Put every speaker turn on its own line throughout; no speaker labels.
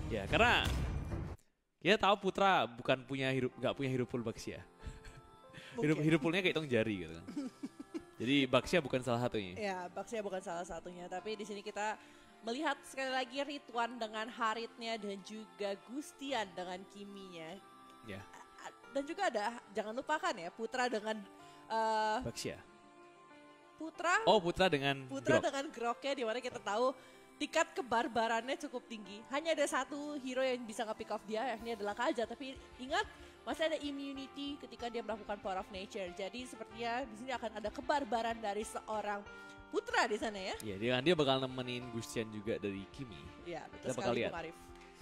Ya, karena kita tahu Putra bukan nggak punya hero pool Baxia. Hero poolnya kayak hitung jari gitu kan. Jadi Baxia bukan salah satunya.
Ya, Baxia bukan salah satunya, tapi di sini kita melihat sekali lagi Ridwan dengan Haritnya dan juga Gustian dengan Kiminya.
Ya.
Dan juga ada, jangan lupakan ya, Putra dengan
Baxia.
Putra
dengan
Putra
Grok.
dengan Groknya, di mana kita tahu tingkat kebarbarannya cukup tinggi. Hanya ada satu hero yang bisa nge-pick off dia, yakni adalah Kaja. Tapi ingat, masih ada immunity ketika dia melakukan Power of Nature. Jadi sepertinya di sini akan ada kebarbaran dari seorang Putra di sana ya.
Iya, dia bakal nemenin Gustian juga dari Kimi.
Iya, betul
Kita bakal
sekali
lihat.
Bung Arif.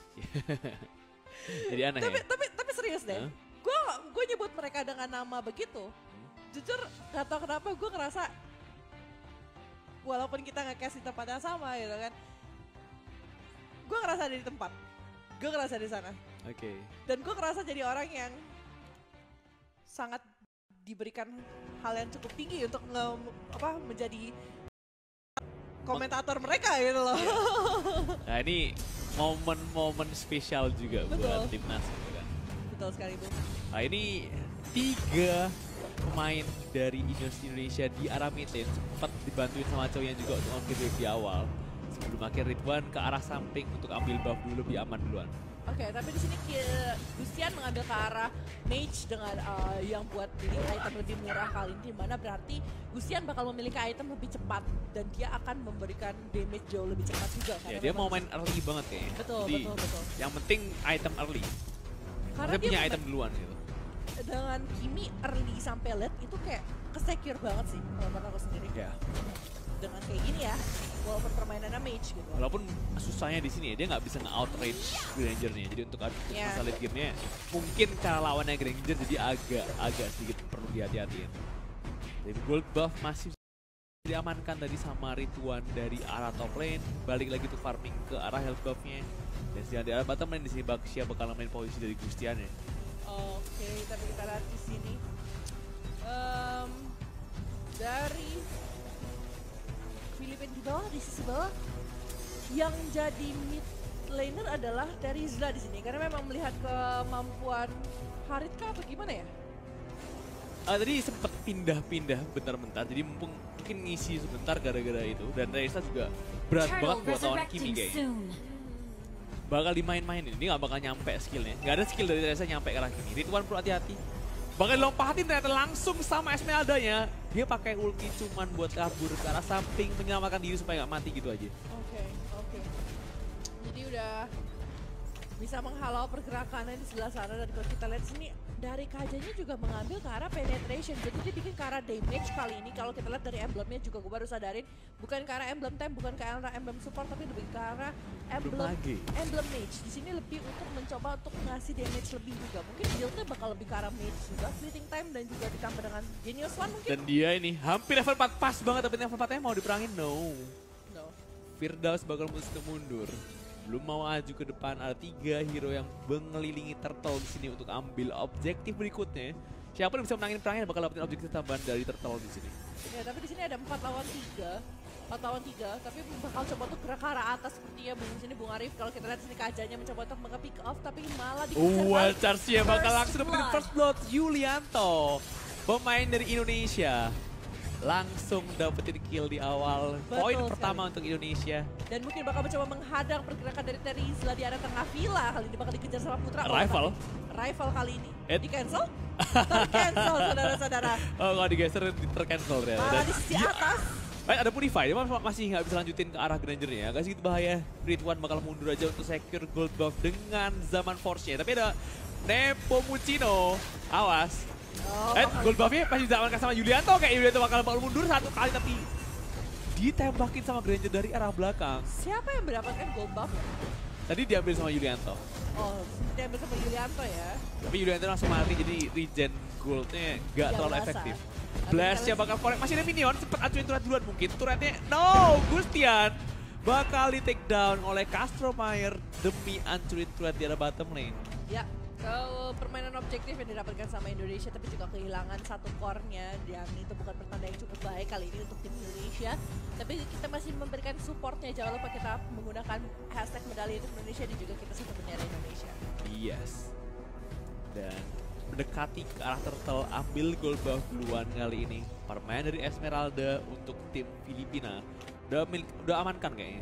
Jadi aneh ya.
Tapi serius deh.
Huh?
Gue nyebut mereka dengan nama begitu. Jujur gak tau kenapa gue ngerasa walaupun kita nge-cast di tempat yang sama gitu kan. Gue ngerasa ada di tempat. Gue ngerasa di sana.
Oke.
Dan gue ngerasa jadi orang yang sangat diberikan hal yang cukup tinggi untuk menjadi komentator mereka gitu loh.
Nah ini momen-momen spesial juga
Betul.
buat timnas gitu kan.
Betul sekali Bung.
Nah ini 3 pemain dari Indonesia di arah mid lane sempat dibantuin sama cowoknya juga untuk ambil wave di awal. Sebelum akhir Ridwan ke arah samping untuk ambil buff dulu lebih aman duluan.
Oke, tapi di sini Gustian mengambil ke arah mage dengan yang buat beli item lebih murah kali ini, dimana berarti Gustian bakal memiliki item lebih cepat dan dia akan memberikan damage jauh lebih cepat juga.
Ya dia mau main early banget kayaknya.
Betul,
Jadi,
betul.
yang penting item early.
Karena
Dia punya item duluan gitu.
Dengan Kimi early sampai late itu kayak kesecure banget sih menurut aku sendiri.
Ya.
Dengan kayak gini ya, walaupun permainannya mage gitu.
Walaupun susahnya di sini ya, dia nggak bisa nge-outrage Granger-nya. Jadi untuk masalah late game-nya mungkin cara lawannya Granger jadi agak sedikit perlu dihati-hatiin. Jadi gold buff masih diamankan tadi sama Ridwan dari arah top lane. Balik lagi tuh farming ke arah health buff-nya. Dan di arah bottom lane di sini Baxia bakal main posisi dari Gustian ya.
Oke, tapi kita lihat di sini dari Filipina di bawah, di sisi bawah yang jadi mid laner adalah dari Zla di sini karena memang melihat kemampuan Harit kah atau gimana ya?
Tadi sempet pindah-pindah bentar-bentar, jadi mumpung mungkin ngisi sebentar gara-gara itu. Dan Raisa juga berat banget buat lawan Kimi kayaknya. Bakal dimain-mainin, ini gak bakal nyampe skillnya. Gak ada skill dari Raisa nyampe ke arah Kimi. Ridwan perlu hati-hati. Bakal dilompatin ternyata langsung sama Esmeralda-nya. Dia pakai ulti cuman buat kabur ke arah samping, menyelamatkan diri supaya gak mati gitu aja.
Oke. Jadi udah bisa menghalau pergerakannya di sebelah sana, dan kalau kita lihat sini dari Kajanya juga mengambil ke arah penetration, jadi dia bikin ke arah damage kali ini. Kalau kita lihat dari emblemnya juga gue baru sadarin bukan ke arah emblem tank, bukan ke arah emblem support, tapi lebih ke arah emblem mage. Di sini lebih untuk mencoba untuk ngasih damage lebih juga. Mungkin build-nya bakal lebih ke arah mage juga, fleeting time dan juga ditambah dengan Genius One mungkin.
Dan dia ini hampir level 4 pas banget, tapi level 4-nya mau diperangin, no. Firdaus bakal mesti mundur. Belum mau maju ke depan, ada 3 hero yang mengelilingi Turtle di sini untuk ambil objektif berikutnya. Siapa yang bisa menangin perangnya bakal dapetin objektif tambahan dari Turtle di sini.
Ya, tapi di sini ada 4 lawan 3, tapi bakal coba untuk gerak ke arah atas sepertinya Bung sini Bung Arif. Kalau kita lihat sini Kajanya mencoba untuk nge-pick off, tapi malah dikejar.
Charge-nya bakal langsung dapetin first blood. Yulianto, pemain dari Indonesia, langsung dapetin kill di awal. Poin pertama untuk Indonesia.
Dan mungkin bakal mencoba menghadang pergerakan dari Terizla di arah tengah villa. Kali ini bakal dikejar sama Putra. Rival kali ini. Di cancel? Tercancel saudara-saudara.
Oh, kalau digeser tercancel ya.
Malah di sisi atas.
Ada Purify, dia masih nggak bisa lanjutin ke arah Granger-nya. Gak segitu bahaya. Ridwan bakal mundur aja untuk secure gold buff dengan zaman force-nya. Tapi ada Nepomucino. Awas. Gold buff-nya pasti diamankan sama Yulianto. Kayak Yulianto bakal mundur 1 kali, tapi ditembakin sama Granger dari arah belakang.
Siapa yang mendapatkan gold buff?
Tadi diambil sama Yulianto.
Oh, diambil sama Yulianto ya.
Tapi Yulianto langsung mati, jadi regen gold-nya gak terlalu efektif. Blast-nya bakal korek, masih ada minion, cepet acuin turret duluan mungkin. Turretnya, no! Gustian bakal di take down oleh Castro Mayer demi ancurin turret di arah bottom lane.
Ya, Kalau permainan objektif yang didapatkan sama Indonesia tapi juga kehilangan satu core-nya dan itu bukan pertanda yang cukup baik kali ini untuk tim Indonesia. Tapi kita masih memberikan supportnya, jangan lupa kita menggunakan hashtag medali untuk Indonesia dan juga kita satu bendera Indonesia.
Yes. Dan mendekati ke arah turtle, ambil gold buff duluan kali ini. Permainan dari Esmeralda untuk tim Filipina. Udah amankan kayaknya.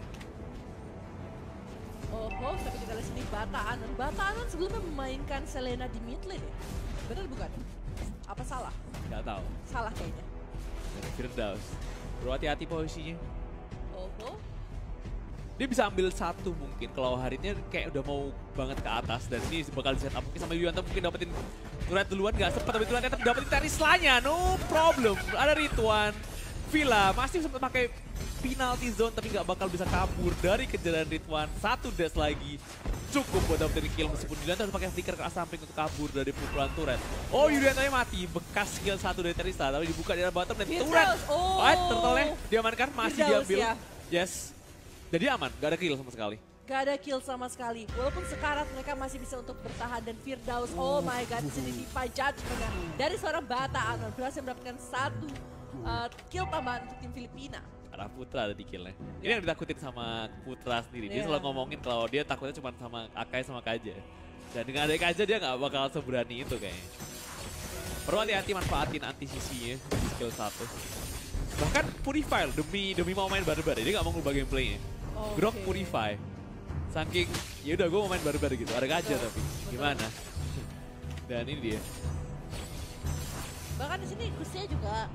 Oh, tapi kita lihat sini Bata Anon. Bata Anon sebelumnya memainkan Selena di mid lane ya? Bener bukan? Apa salah?
Gak tahu.
Salah kayaknya.
Dan Firdaus. Bro, hati-hati posisinya.
Oh.
Dia bisa ambil satu mungkin kalau hari ini kayak udah mau banget ke atas dan ini bakal di set up mungkin sama Yulianto mungkin dapetin turret duluan gak sempet tapi turretnya tetap dapetin Terisla-nya, no problem. Ada Ridwan, Villa masih sempat pakai penalty zone tapi nggak bakal bisa kabur dari kejaran Ridwan. Satu dash lagi cukup buat dapetin kill meskipun Yulianto harus pakai flicker ke arah samping untuk kabur dari pukulan turret. Oh, Yulianto-nya mati, bekas skill satu dari Terisla tapi dibuka di arah bottom dan turret. Turtle-nya diamankan, masih diambil.
Ya.
Yes. Jadi aman, gak ada kill sama sekali.
Gak ada kill sama sekali. Walaupun sekarat mereka masih bisa untuk bertahan dan Firdaus, oh my god, sini Diva judgment dari seorang Bata Anon berhasil mendapatkan satu kill tambahan untuk tim Filipina.
Arah Putra ada di killnya. Ini yang ditakutin sama Putra sendiri. Dia selalu ngomongin kalau dia takutnya cuma sama Akai sama Kaja. Dan dengan adanya Kaja dia gak bakal seberani itu kayaknya. Perlu hati-hati manfaatin anti-CC-nya di skill 1. Bahkan Purify demi mau main barbar, dia gak mau ngubah gameplaynya. Grok Purify. Saking, yaudah gue mau main barbar gitu, ada Kaja tapi gimana? Dan ini dia.
Bahkan di sini Gusnya juga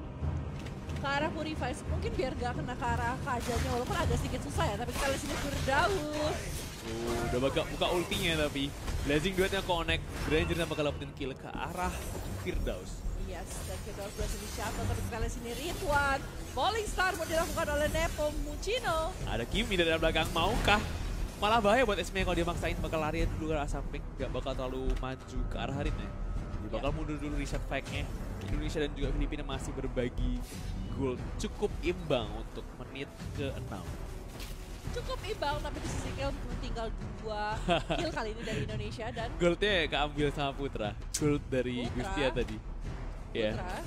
ke arah Purify, mungkin biar gak kena ke arah Kajanya walaupun agak sedikit susah ya, tapi kita lihat sini Firdaus.
Udah buka ultinya tapi Blazing duetnya connect, Granger bakal dapetin kill ke arah Firdaus.
Yes, dan Firdaus berhasil di-shuttle, tapi kita lihat sini Ridwan. Falling Star mau dilakukan oleh Nepo Mucino.
Ada Kimi dari belakang, maukah? Malah bahaya buat Esme kalau dia maksain bakal lari dulu ke arah samping, gak bakal terlalu maju ke arah Harinnya. Dia bakal mundur dulu reset fake-nya. Indonesia dan juga Filipina masih berbagi gol cukup imbang untuk menit ke-6.
Cukup imbang, tapi di sisi kill tinggal 2 kill kali ini dari Indonesia dan
goldnya keambil sama Putra. Gold dari Gustia tadi.
Putra. Yeah.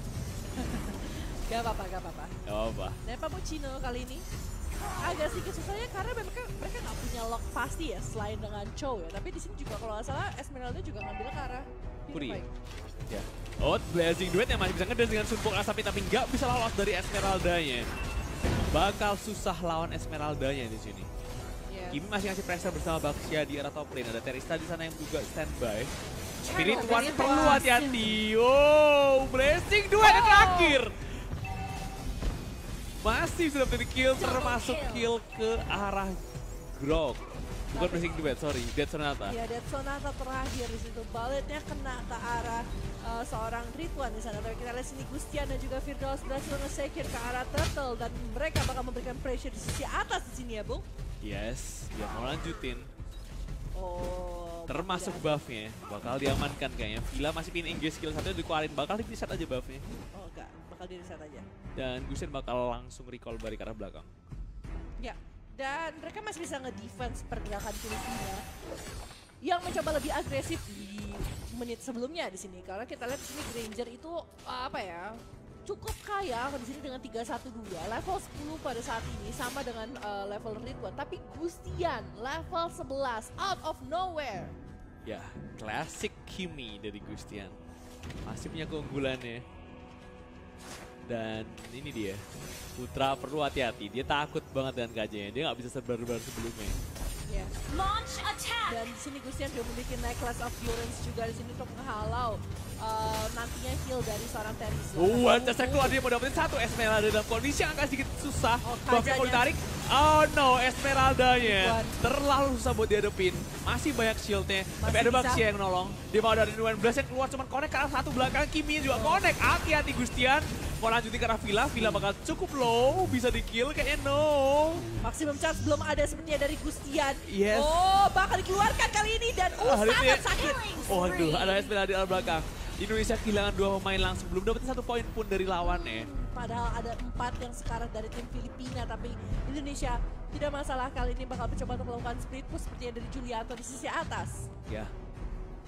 Gak apa-apa. Nepo Mucino kali ini agak sedikit susahnya karena mereka nggak punya lock pasti ya selain dengan Chow ya. Tapi di sini juga kalau nggak salah Esmeralda juga ngambil ke arah
Puri. Ya. Oh, Blazing duet yang masih bisa ngedance dengan Sunpok Asapi tapi nggak bisa lolos dari Esmeraldanya. Bakal susah lawan Esmeraldanya di sini. Yeah. Kimi masih ngasih pressure bersama Baxia di arah top lane. Ada Terista di sana yang juga standby. Ridwan perlu hati-hati. Oh, Blazing duet yang terakhir. Masih sudah menjadi kill termasuk kill ke arah Grok. Bukan Blazing duet, sorry, Dead Sonata.
Iya, Dead Sonata terakhir di situ. Baletnya kena ke arah seorang Ridwan di sana. Tapi kita lihat sini Gustian dan juga Firdaus berhasil nge-secure ke arah Turtle dan mereka bakal memberikan pressure di sisi atas di sini ya, Bung.
Yes, dia mau lanjutin.
Oh.
Termasuk buffnya, bakal diamankan kayaknya. Villa masih pin engage skill 1 dikeluarin, bakal di-reset aja buffnya.
Oh enggak, bakal di-reset aja.
Dan Gustian bakal langsung recall balik ke arah belakang.
Ya, dan mereka masih bisa nge-defense pergerakan Filipina yang mencoba lebih agresif di menit sebelumnya di sini. Karena kita lihat di sini Granger itu apa ya, cukup kaya di sini dengan 312, level 10 pada saat ini sama dengan level Ridwan. Tapi Gustian level 11 out of nowhere.
Ya, klasik Kimi dari Gustian. Masih punya keunggulannya. Dan ini dia, Putra perlu hati-hati, dia takut banget dengan Kajanya, dia nggak bisa sebar-bar sebelumnya.
Yeah. Dan di sini Gustian juga memiliki Necklace of Endurance juga di sini untuk menghalau nantinya kill dari seorang Terisla.
Ancasnya keluar, dia mau dapetin satu Esmeralda dalam kondisi yang agak sedikit susah. Buffnya kalau ditarik, oh no, Esmeraldanya terlalu susah buat dihadepin. Masih banyak shieldnya, tapi ada Baxia yang nolong. Dia mau dari 12 yang keluar cuman connect ke arah satu belakang, Kimi juga connect. Hati-hati Gustian. Mau lanjutin ke arah Villa bakal cukup low, bisa di kill kayaknya no.
Maximum chance belum ada sepertinya dari Gustian.
Yes.
Oh, bakal dikeluarkan kali ini dan sangat sakit.
Oh aduh, ada Esmeralda di arah belakang. Indonesia kehilangan 2 pemain langsung, belum dapetin 1 poin pun dari lawannya.
Padahal ada 4 yang sekarang dari tim Filipina, tapi Indonesia tidak masalah kali ini bakal mencoba untuk melakukan split push seperti yang dari Julianto di sisi atas.
Ya,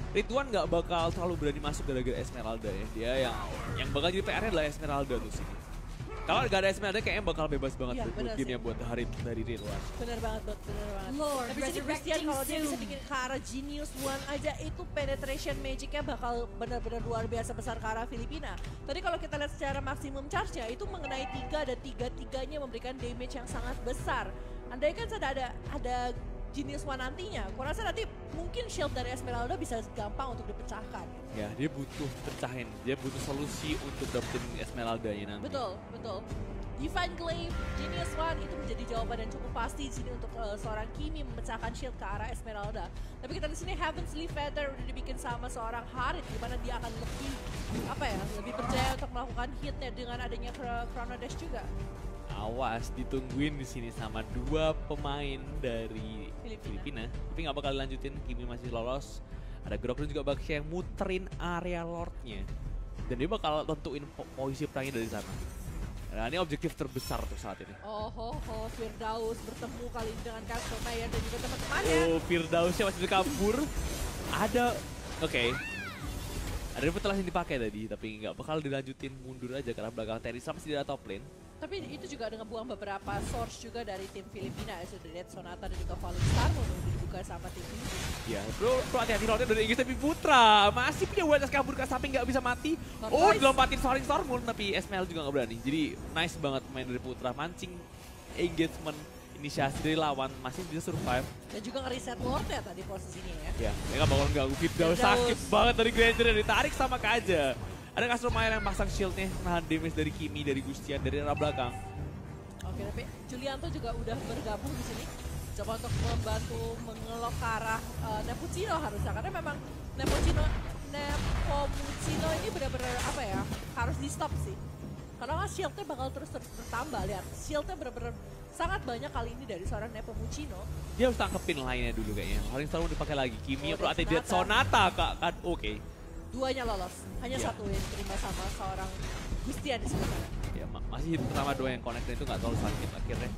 Ridwan nggak bakal terlalu berani masuk gara-gara Esmeralda ya. Dia yang bakal jadi PR-nya adalah Esmeralda tuh sini. Kalau nggak ada Esmeralda kayaknya bakal bebas banget gamenya buat hari dari Ridwan.
Bener banget, bener banget. Tapi sini Christian kalau dia bisa bikin ke arah Genius One aja itu penetration magicnya bakal benar-benar luar biasa besar ke arah Filipina. Tadi kalau kita lihat secara maksimum charge-nya itu mengenai 3 dan tiga-tiganya memberikan damage yang sangat besar. Andai kan ada Genius One nantinya, aku rasa nanti mungkin shield dari Esmeralda bisa gampang untuk dipecahkan.
Ya, dia butuh pecahin, dia butuh solusi untuk dapetin Esmeraldanya nanti.
Betul, betul. Divine Glaive, Genius One itu menjadi jawaban yang cukup pasti di sini untuk seorang Kimi memecahkan shield ke arah Esmeralda. Tapi kita di sini Heaven's Lee Feather udah dibikin sama seorang Harit, di mana dia akan lebih percaya untuk melakukan hitnya dengan adanya Chrono Dash juga.
Awas, ditungguin di sini sama 2 pemain dari Filipina. Tapi nggak bakal dilanjutin, Kimi masih lolos. Ada Grokron juga bakal yang muterin area Lordnya. Dan dia bakal tentuin posisi perangnya dari sana. Nah, ini objektif terbesar tuh saat ini.
Firdaus bertemu kali ini dengan Castro Mayer dan juga teman-temannya.
Firdausnya masih kabur. Ada, ada repetelas yang dipakai tadi, tapi nggak bakal dilanjutin, mundur aja karena belakang Teresa masih di top lane.
Tapi itu juga dengan buang beberapa source juga dari tim Filipina, sudah lihat Sonata dan juga Falling Star mau dibuka sama tim ini.
Ya, bro hati-hati Lordnya dari Inggris, tapi Putra masih punya awareness kabur ke samping, nggak bisa mati. Dilompatin Falling Star Moon, tapi SML juga nggak berani. Jadi nice banget main dari Putra, mancing engagement inisiasi dari lawan, masih bisa survive.
Dan juga nge-reset Lordnya tadi posisinya ya.
Ya, mereka bakal ganggu Firdaus, sakit banget dari Granger, ditarik sama Kaja. Ada Castro Mayer yang pasang shieldnya, nahan damage dari Kimi, dari Gustian, dari arah belakang.
Oke, tapi Julianto juga udah bergabung di sini. Coba untuk membantu mengelok ke arah Nepomucino harusnya. Karena memang Nepomucino ini benar-benar harus di stop sih. Karena shieldnya bakal terus bertambah, lihat. Shieldnya benar-benar sangat banyak kali ini dari seorang Nepomucino.
Dia harus tangkepin lainnya dulu kayaknya. Falling Star mau dipakai lagi, Kimi perlu Dead Sonata kan,
Duanya lolos, hanya satu yang diterima sama seorang Gustian di sebelah.
Ya, masih pertama 2 yang connect itu nggak terlalu sakit akhirnya.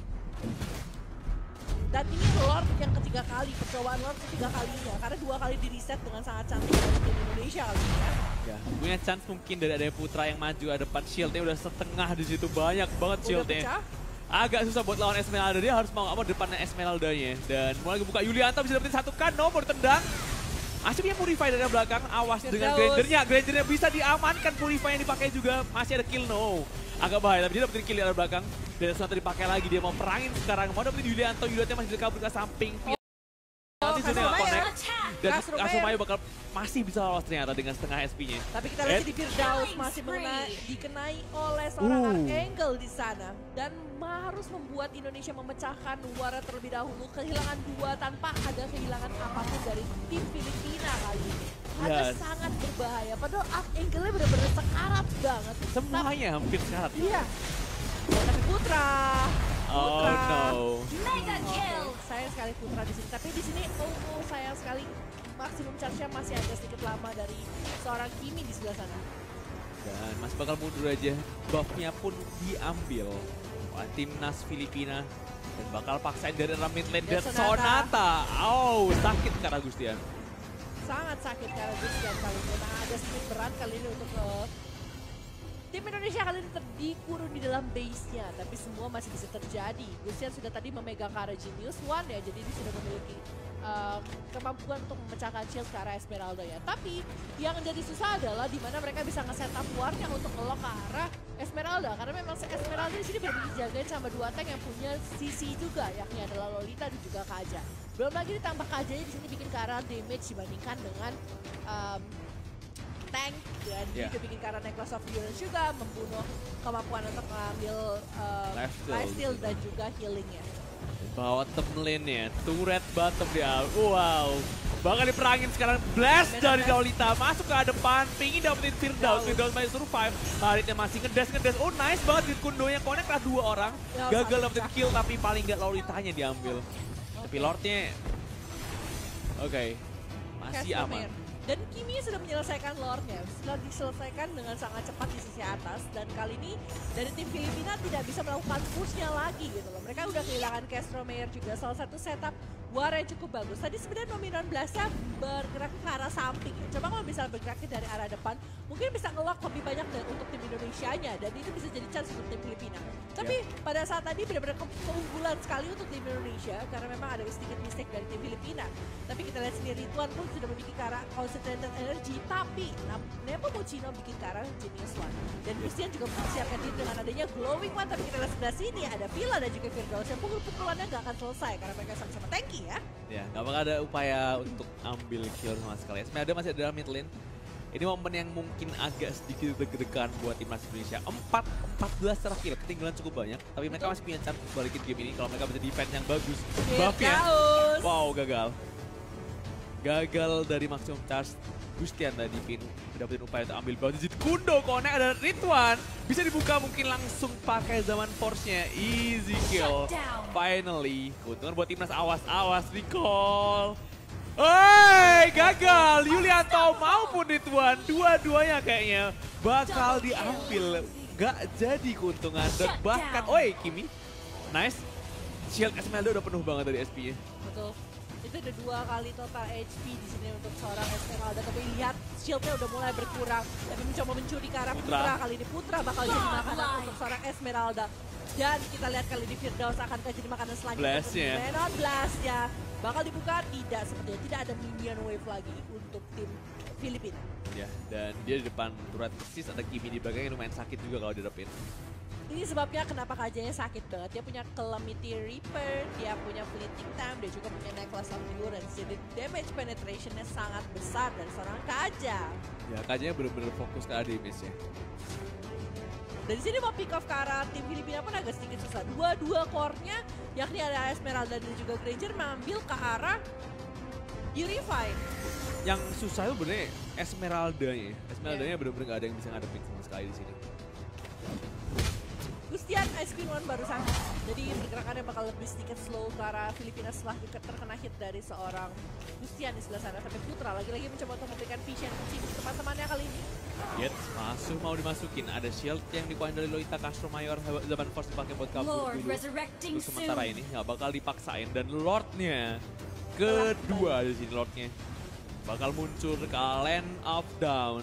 Dan ini Lord yang ketiga kali, percobaan Lord ketiga kalinya. Karena 2 kali di reset dengan sangat cantik dari tim Indonesia kali ini ya. Ya,
punya chance mungkin dari adanya Putra yang maju, ada depan shieldnya udah setengah di situ, banyak banget shieldnya. Agak susah buat lawan Esmeralda, dia harus mau depannya Esmeraldanya. Dan mulai buka Yulianto bisa dapetin 1 kano, baru tendang. Masih punya Purify dari belakang, awas dengan Grangernya bisa diamankan, Purify yang dipakai juga, masih ada kill agak bahaya, tapi dia dapetin kill dari belakang. Dan Sonata dipakai lagi, dia mau perangin sekarang, mau dapetin Yulianto masih kabur ke samping. Nanti sudah nggak connect, dan Castro Mayer bakal masih bisa lolos ternyata dengan setengah SP-nya.
Tapi kita lihat di Firdaus masih dikenai oleh seorang Archangel di sana. Dan harus membuat Indonesia memecahkan Wara terlebih dahulu. Kehilangan 2 tanpa ada kehilangan apapun dari tim Filipina kali ini. Agak sangat berbahaya, padahal Archangel-nya benar-benar sekarat banget.
Semuanya hampir sekarat.
Iya. Tapi Putra.
Oh no.
Mega kill. Sayang sekali Putra di sini. Tapi di sini sayang sekali maksimum charge-nya masih agak sedikit lama dari seorang Kimi di sebelah sana.
Dan masih bakal mundur aja. Buff-nya pun diambil oleh timnas Filipina. Dan bakal paksain dari arah mid lane dan Sonata. Sakit karena Gustian.
Sangat sakit karena Gustian kali ini. Nah, ada sedikit berat kali ini untuk tim Indonesia kali ini dikurung di dalam base-nya, tapi semua masih bisa terjadi. Gustian sudah tadi memegang ke arah Genius One ya, jadi dia sudah memiliki kemampuan untuk memecahkan shield ke arah Esmeralda ya. Tapi yang jadi susah adalah di mana mereka bisa nge-setup warnya untuk ngelok ke arah Esmeralda, karena memang Esmeralda di sini benar-benar dijagain sama 2 tank yang punya CC juga, yakni adalah Lolita dan juga Kaja. Belum lagi ditambah Kajanya di sini bikin ke arah damage dibandingkan dengan tank, dan juga bikin karena Necklace of Endurance juga membunuh kemampuan untuk mengambil lifesteal dan juga healingnya.
Bottom lane-nya, turret bottom dia, wow. Bakal diperangin sekarang, blast dari Lolita, masuk ke depan, pingin dapetin Firdaus masih survive. Haritnya masih ngedes, nice banget di Kundo yang connect lah 2 orang. Gagal dapetin kill, tapi paling gak Lolitanya diambil. Tapi Lordnya, masih aman.
Dan Kimi sudah menyelesaikan Lordnya, sudah diselesaikan dengan sangat cepat di sisi atas. Dan kali ini dari tim Filipina tidak bisa melakukan pushnya lagi gitu loh. Mereka udah kehilangan Castro Mayer juga, salah satu setup war yang cukup bagus. Tadi sebenarnya Nominon Blast-nya bergerak ke arah samping. Coba kalau bisa bergeraknya dari arah depan, mungkin bisa ngelock lebih banyak untuk tim Indonesianya. Dan itu bisa jadi chance untuk tim Filipina. Tapi pada saat tadi benar-benar keunggulan sekali untuk tim Indonesia. Karena memang ada sedikit mistake dari tim Filipina. Tapi kita lihat sendiri, Ridwan pun sudah memiliki ke arah concentrated energy. Tapi Nepomucino bikin ke arah Genius One. Dan Christian juga mempersiapkan diri dengan adanya Glowing One. Tapi kita lihat sebelah sini ada Villa dan juga Firdaus yang pukul-pukulannya gak akan selesai. Karena mereka sama-sama tanky ya.
Ya, gak bakal ada upaya untuk ambil kill sama sekali. Sebenarnya masih ada dalam mid lane. Ini momen yang mungkin agak sedikit deg-degan buat timnas Indonesia. 14 secara kill, ketinggalan cukup banyak. Tapi mereka masih punya chance untuk balikin game ini kalau mereka bisa defense yang bagus. Buff-nya, wow gagal. Gagal dari maximum charge. Gustian tadi dapetin upaya untuk ambil buff. Jadi Kundo connect, ada Ridwan. Bisa dibuka mungkin langsung pakai zaman force-nya. Easy kill. Finally. Keuntungan buat timnas, awas recall. Hei, gagal. Yulianto maupun Ridwan, dua-duanya kayaknya bakal diambil. Gak jadi keuntungan. Dan bahkan, Kimi. Nice. Shield Esmeralda udah penuh banget dari SP-nya.
Betul. Itu ada 2 kali total HP di sini untuk seorang Esmeralda. Tapi lihat shieldnya udah mulai berkurang. Tapi mencoba mencuri ke arah Putra. Kali ini Putra bakal jadi makanan untuk seorang Esmeralda. Dan kita lihat kali ini Firdaus akan jadi makanan selanjutnya. Menon Blast-nya bakal dibuka, tidak sepertinya. Tidak ada minion wave lagi untuk tim Filipina.
Ya, dan dia di depan turret persis ada Kimi di belakang yang lumayan sakit juga kalau didapin.
Ini sebabnya kenapa Kajanya sakit banget. Dia punya Calamity Reaper, dia punya Fleeting Time, dia juga punya Necklace of Endurance. Jadi damage penetration-nya sangat besar dari seorang Kaja. Ya,
Kajanya benar-benar fokus ke damage-nya.
Dari sini mau pick off ke arah tim Filipina pun agak sedikit susah. Dua core-nya, yakni ada Esmeralda dan juga Granger, mengambil ke arah Purify.
Yang susah itu bener Esmeraldanya. Esmeraldanya bener-bener gak ada yang bisa ngadepin sama sekali di sini.
Gustian Ice Queen One barusan. Jadi pergerakannya bakal lebih sedikit slow ke arah Filipina setelah terkena hit dari seorang Gustian di sebelah sana. Sampai Putra lagi-lagi mencoba untuk memberikan vision ke teman-temannya kali ini.
Yet, mau dimasukin. Ada shield yang dikuain dari Lolita Castro Mayor. Zaman force dipakai buat kabur dulu. Untuk sementara ini gak bakal dipaksain. Dan Lordnya kedua di sini Lordnya. Bakal muncul ke Land of Down.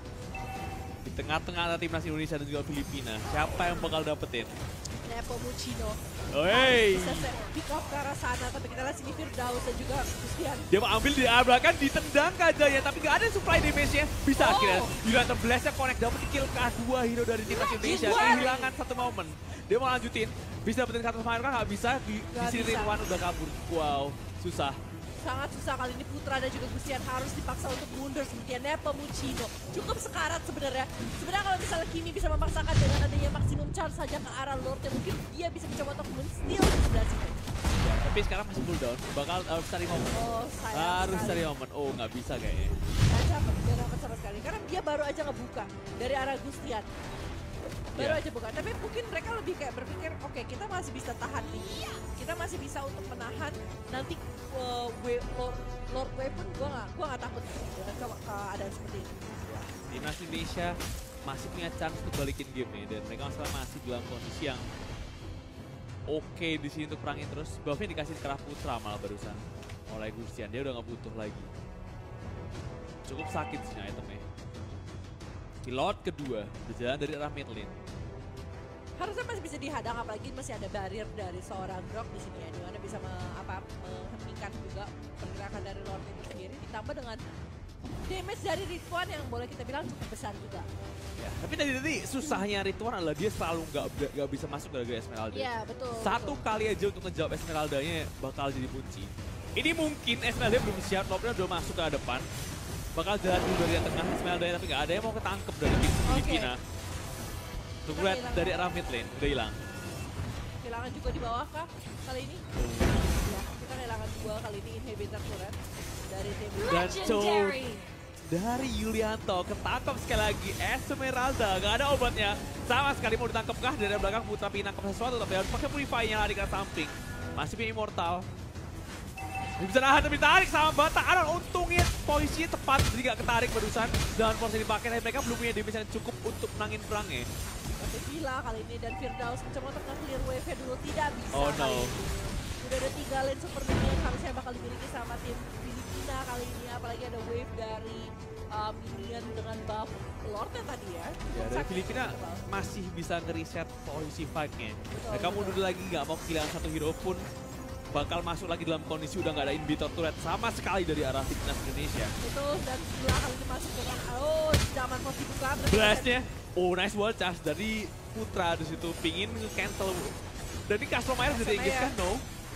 Di tengah-tengah antara timnas Indonesia dan juga Filipina. Siapa yang bakal dapetin?
Nepomucino.
Bisa
pick off ke arah sana, tapi kita lihat sini Firdaus dan juga Gustian.
Dia mau ambil di arah belakang, ditendang Kajanya, tapi gak ada supply damage-nya. Bisa akhirnya Yulianto Blast-nya connect, dapet kill kedua hero dari timnas Indonesia. Kehilangan satu momen. Dia mau lanjutin, bisa dapetin satu sama kan gak bisa. Di sini Ridwan udah kabur. Wow, susah.
Sangat susah kali ini Putra dan juga Gustian harus dipaksa untuk mundur seperti Nepomucino. Cukup sekarat sebenarnya. Sebenarnya kalau misalnya Kimi bisa memaksakan dengan adanya maksimum charge saja ke arah Lord, ya mungkin dia bisa mencoba untuk men-steal di sebelah situ.
Ya, tapi sekarang masih cooldown. Bakal harus cari momen. Harus cari momen. Nggak bisa kayaknya.
Nggak dapat, dia dapat sama sekali. Karena dia baru aja ngebuka dari arah Gustian. Baru aja buka, tapi mungkin mereka lebih kayak berpikir, oke, kita masih bisa tahan nih. Kita masih bisa untuk menahan nanti Lord Wave pun gue gak takut dengan keadaan seperti ini.
Timnas Indonesia masih punya chance untuk balikin game nih, dan mereka masih dalam kondisi yang oke di sini untuk perangin terus. Buffnya dikasih ke arah Putra malah barusan oleh Gustian, dia udah gak butuh lagi. Cukup sakit sih itemnya. Lord kedua berjalan dari arah mid lane.
Harusnya masih bisa dihadang, apalagi masih ada barrier dari seorang Grok di sini ya, dimana bisa menghentikan juga pergerakan dari Lord itu sendiri, ditambah dengan damage dari Ridwan yang boleh kita bilang cukup besar juga.
Ya, tapi tadi susahnya Ridwan adalah dia selalu nggak bisa masuk ke Esmeralda.
Iya, betul.
Satu kali aja untuk ngejawab Esmeraldanya bakal jadi kunci. Ini mungkin Esmeralda belum siap, Lordnya udah masuk ke depan. Bakal jalan dulu dari tengah Esmeralda, tapi nggak ada yang mau ketangkep dari tim Filipina. Tunggu lihat dari arah mid lane, udah hilang.
Kehilangan juga di bawah kah kali ini? Ya, kita kehilangan 2 kali ini inhibitor turret dari tim.
Dan dari Yulianto ketangkep sekali lagi Esmeralda, nggak ada obatnya. Sama sekali mau ditangkep kah dari belakang Putra pengen nangkep sesuatu, tapi harus pakai Purify-nya lari ke samping. Masih punya Immortal. Bisa nahan tapi tarik sama Bata Aron, untungnya posisinya tepat jadi gak ketarik barusan. Dan force yang dipakai, tapi mereka belum punya damage yang cukup untuk menangin perangnya.
Tapi gila kali ini dan Firdaus mencoba untuk nge-clear wave-nya dulu, tidak bisa
no.
Udah ada 3 lane super minion yang harusnya bakal dimiliki sama tim Filipina kali ini. Apalagi ada wave dari minion dengan buff Lordnya tadi ya.
Ya, dari Filipina masih bisa ngereset posisi fight-nya. Mereka mundur lagi, nggak mau kehilangan satu hero pun. Bakal masuk lagi dalam kondisi udah nggak ada inhibitor turret sama sekali dari arah Timnas Indonesia.
Betul, dan setelah kali ini masuk dengan zaman posisi buka.
Blastnya, nice wall charge dari Putra di situ, pingin cancel. Dan ini Castlemaire sudah diinginkan, no?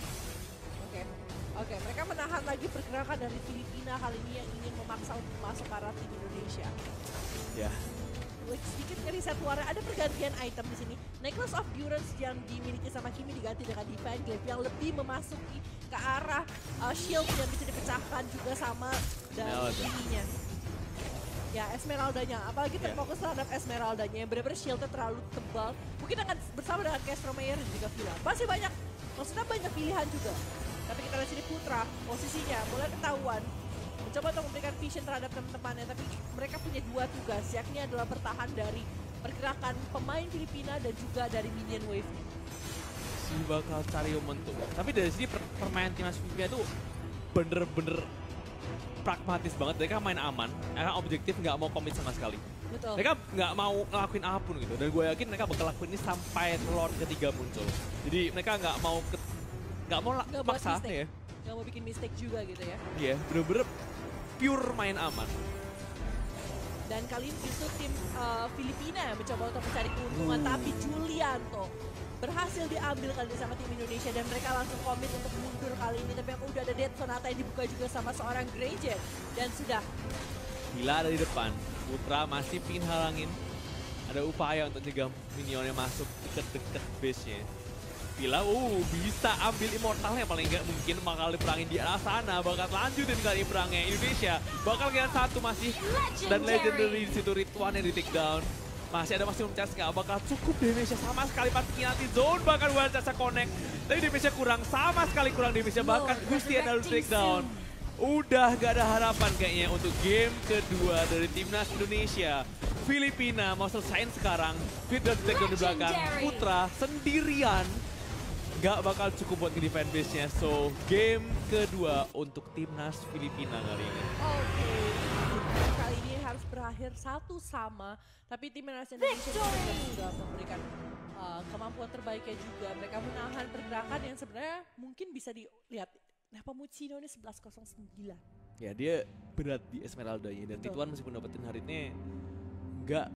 Oke, mereka menahan lagi pergerakan dari Filipina kali ini yang ingin memaksa untuk masuk ke arah tim Indonesia.
Ya.
Sedikit ngereset warna, ada pergantian item di sini. Necklace of Durance yang dimiliki sama Kimi diganti dengan Divine Glaive yang lebih memasuki ke arah shield yang bisa dipecahkan juga sama dari ininya. Ya, Esmeraldanya, apalagi terfokus terhadap Esmeraldanya yang benar-benar shieldnya terlalu tebal. Mungkin akan bersama dengan Castromayor dan juga Villa. Masih banyak, maksudnya banyak pilihan juga. Tapi kita lihat sini Putra, posisinya mulai ketahuan. Mencoba untuk memberikan vision terhadap teman-temannya, tapi mereka punya 2 tugas, yakni adalah bertahan dari pergerakan pemain Filipina dan juga dari minion wave.
Si bakal cari momentum. Tapi dari sini permainan timnas Filipina itu bener-bener pragmatis banget. Mereka main aman, mereka objektif, nggak mau komit sama sekali.
Betul.
Mereka nggak mau ngelakuin apapun gitu. Dan gue yakin mereka bakal lakuin ini sampai Lord ketiga muncul. Jadi mereka nggak mau maksa ya.
Nggak mau bikin mistake juga gitu ya.
Iya, bener-bener pure main aman.
Dan kali ini justru tim Filipina yang mencoba untuk mencari keuntungan, tapi Julianto berhasil diambil kali ini sama tim Indonesia dan mereka langsung komit untuk mundur kali ini. Tapi yang udah ada Dead Sonata yang dibuka juga sama seorang Greyjet dan sudah.
Gila dari depan, Putra masih pingin halangin. Ada upaya untuk jaga minionnya masuk deket-deket base-nya. Villa bisa ambil immortalnya, paling nggak mungkin bakal diperangin di arah sana, bakal lanjutin kali perangnya. Indonesia bakal lihat 1 masih dan legendary di situ, Rituannya di take down. Masih ada maximum chance, nggak bakal cukup damage sama sekali. Pasti nanti zone bahkan Wild Chance connect, tapi damage-nya kurang, sama sekali kurang damage-nya, bahkan Gustian harus take down. Udah gak ada harapan kayaknya untuk game kedua dari timnas Indonesia. Filipina mau selesain sekarang, Fit dan take down di belakang, Putra sendirian. Gak bakal cukup buat nge-defend base-nya, so game kedua untuk timnas Filipina kali ini.
Oke, kali ini harus berakhir 1-1, tapi timnas Indonesia sudah memberikan kemampuan terbaiknya juga. Mereka menahan pergerakan yang sebenarnya mungkin bisa dilihat. Nepomucino ini 1109.
Ya, dia berat di Esmeraldanya dan Tituan meskipun dapetin hari ini gak